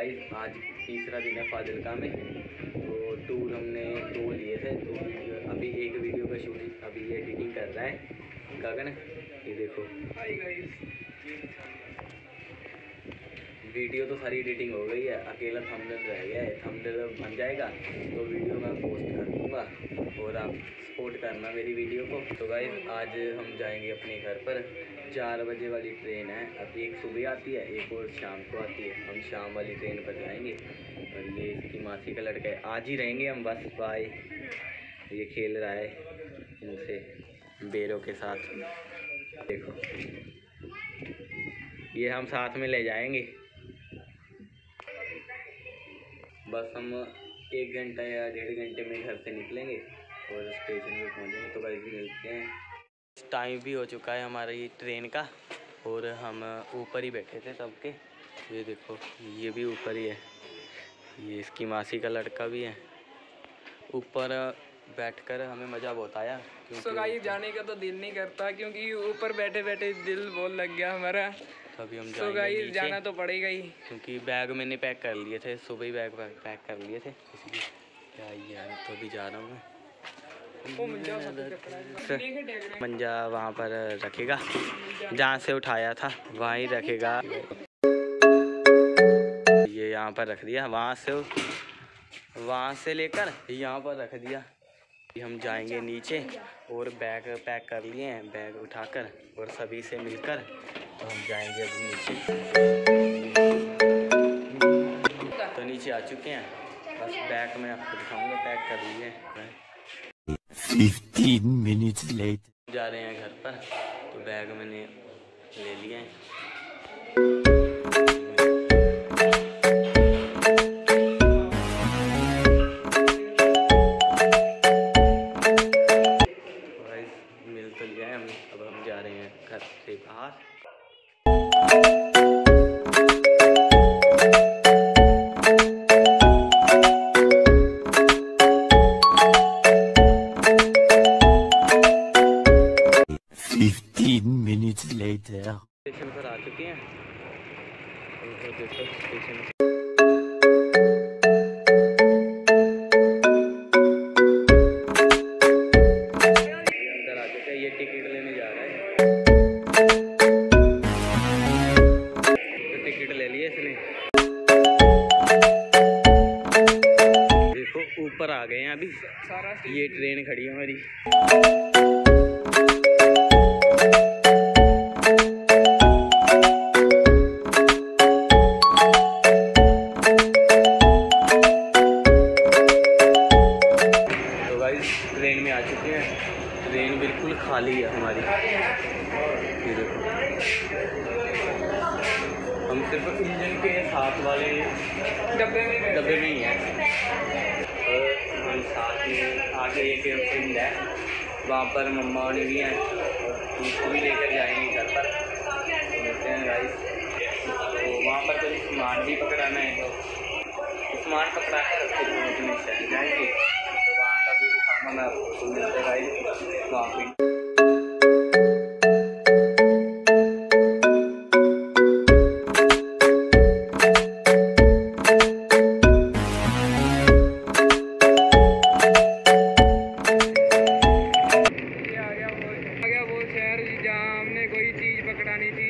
Guys आज तीसरा दिन है फाजिल्का में। तो टूर हमने 2 लिए थे, तो अभी एक वीडियो का शूटिंग अभी ये एडिटिंग कर रहा है गगन। ये देखो वीडियो तो सारी एडिटिंग हो गई है, अकेला थंबनेल रह गया है। थंबनेल बन जाएगा तो वीडियो मैं पोस्ट कर दूँगा और आप सपोर्ट करना मेरी वीडियो को। तो गाइस आज हम जाएंगे अपने घर पर। 4 बजे वाली ट्रेन है, अब एक सुबह आती है, एक और शाम को आती है। हम शाम वाली ट्रेन पर जाएंगे और ये इसकी मासी का लड़का है, आज ही रहेंगे हम बस। बाय। ये खेल रहा है इनसे बेरों के साथ, देखो ये हम साथ में ले जाएंगे। बस हम 1 घंटा या 1.5 घंटे में घर से निकलेंगे और स्टेशन पे पहुंचेंगे। तो गाइस मिलते हैं। टाइम भी हो चुका है हमारी ट्रेन का और हम ऊपर ही बैठे थे सबके। ये देखो ये भी ऊपर ही है, ये इसकी मासी का लड़का भी है। ऊपर बैठकर हमें मज़ा बहुत आया। तो गाइस जाने का तो दिल नहीं करता क्योंकि ऊपर बैठे बैठे दिल बहुत लग गया हमारा। तभी हम तो गाइस जाना तो पड़ेगा ही, क्योंकि बैग मैंने पैक कर लिए थे, सुबह ही बैग पैक कर लिए थे, इसलिए क्या यार। तो अभी जा रहा हूँ मैं। मंजा वहाँ पर रखेगा जहाँ से उठाया था, वहाँ ही रखेगा। ये यहाँ पर रख दिया, वहाँ से लेकर यहाँ पर रख दिया। हम जाएंगे नीचे और बैग पैक कर लिए हैं, बैग उठाकर और सभी से मिलकर तो हम जाएंगे अभी नीचे। तो नीचे आ चुके हैं, बस बैग मैं आपको दिखाऊंगा, पैक कर लिए हैं। 15 minutes later जा रहे हैं घर पर। तो बैग मैंने ले लिए हैं। मिल तो लिया है, अब हम जा रहे हैं घर से बाहर। स्टेशन पर आ चुके हैं। देखो स्टेशन अंदर आ चुके हैं। ये टिकट लेने जा रहा है, तो टिकट ले लिया इसने। देखो ऊपर आ गए हैं अभी, ये ट्रेन खड़ी है हमारी। ट्रेन में आ चुके हैं, ट्रेन बिल्कुल खाली है हमारी। ये देखो हम सिर्फ इंजन के साथ वाले डब्बे में ही हैं। और हम साथ में आगे एक फ्रेंड है, वहाँ पर मम्मा वाली भी हैं और उनको भी लेकर जाएंगे घर पर। मिलते हैं गाइस। तो वहाँ पर कोई सामान भी पकड़ाना है, तो सामान पकड़ा कर फिर हम अपने शहर जाएंगे। मैं आपको मिलते हैं वहाँ पे। आ गया वो शहर जहाँ हमने कोई चीज़ पकड़ानी थी।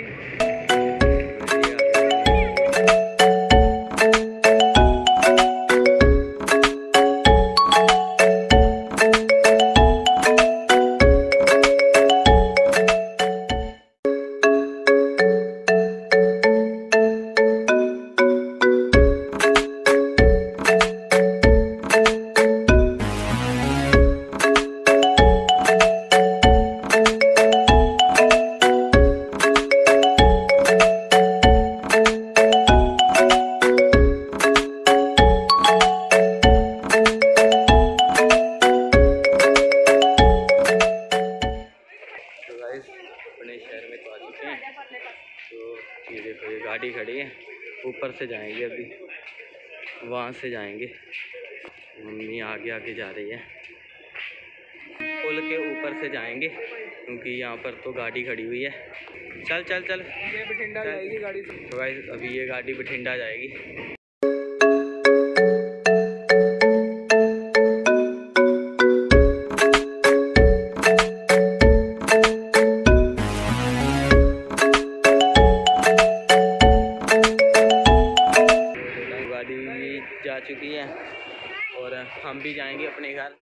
अपने शहर में तो आ चुके हैं। तो ये देखो ये गाड़ी खड़ी है, ऊपर से जाएंगे अभी, वहाँ से जाएंगे। मम्मी आगे आगे जा रही है, पुल के ऊपर से जाएंगे क्योंकि यहाँ पर तो गाड़ी खड़ी हुई है। चल चल चल, ये बठिंडा जाएगी गाड़ी। तो गाइस अभी ये गाड़ी बठिंडा जाएगी।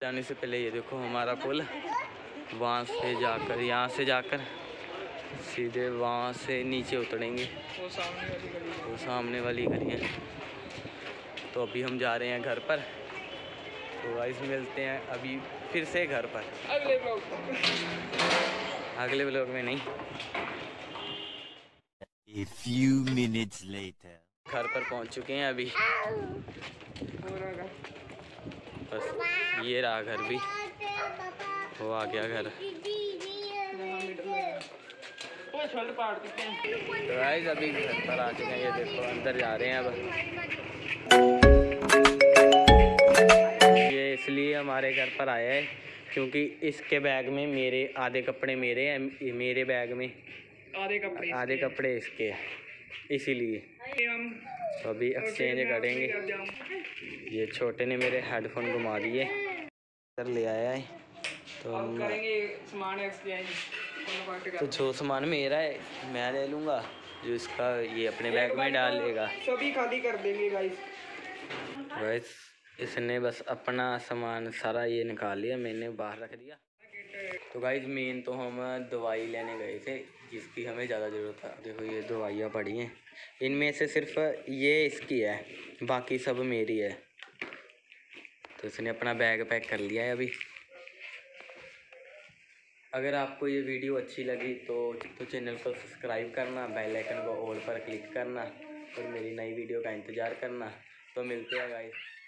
जाने से पहले ये देखो हमारा पुल, वहाँ से जाकर, यहाँ से जाकर सीधे वहाँ से नीचे उतरेंगे, वो सामने वाली गली है। वो सामने वाली गली है। तो अभी हम जा रहे हैं घर पर। तो गाइस मिलते हैं अभी फिर से घर पर, अगले ब्लॉग में नहीं। A few minutes later. घर पर पहुंच चुके हैं अभी, बस ये रहा घर भी, वो आ गया घर। तो गाइस अभी घर पर आ चुके हैं, ये देखो अंदर जा रहे हैं अब। ये इसलिए हमारे घर पर आया है क्योंकि इसके बैग में मेरे आधे कपड़े मेरे हैं, मेरे बैग में आधे कपड़े इसके हैं, इसीलिए तो अभी एक्सचेंज करेंगे। ये छोटे ने मेरे हेडफोन घुमा दिए, कर ले आया है, तो हम करेंगे सामान एक्सचेंज। तो जो सामान मेरा है मैं ले लूँगा, जो इसका ये अपने बैग में डाल लेगा। सभी खाली कर देंगे गाइस। बस इसने बस अपना सामान सारा ये निकाल लिया, मैंने बाहर रख दिया। तो गाइस मेन तो हम दवाई लेने गए थे जिसकी हमें ज़्यादा ज़रूरत था। देखो ये दवाइयाँ पड़ी हैं, इनमें से सिर्फ ये इसकी है, बाकी सब मेरी है। तो इसने अपना बैग पैक कर लिया है अभी। अगर आपको ये वीडियो अच्छी लगी तो चैनल को सब्सक्राइब करना, बेल आइकन को ऑल पर क्लिक करना और मेरी नई वीडियो का इंतज़ार करना। तो मिलते हैं गाइस।